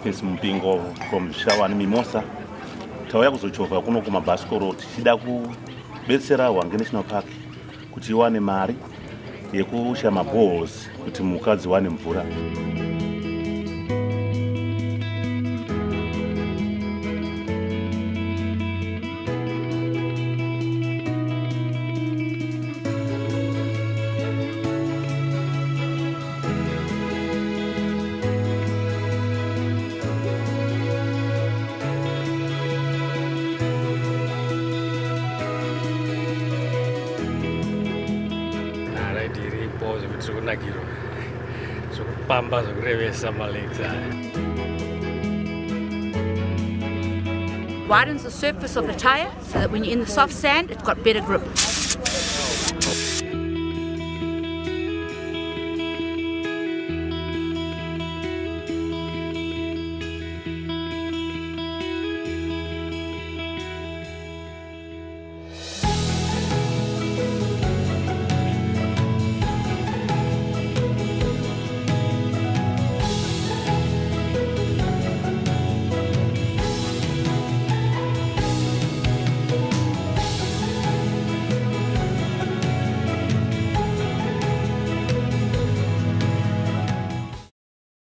Boniface Mpingo from Hwange Mimosa. Tauya kuzochovha kuno kumabhasikoro tichida kubetsera Hwange National Park kuti iwane mari yekusha maboreholes kuti mhuka dziwane mvura. Widens the surface of the tyre so that when you're in the soft sand, it's got better grip.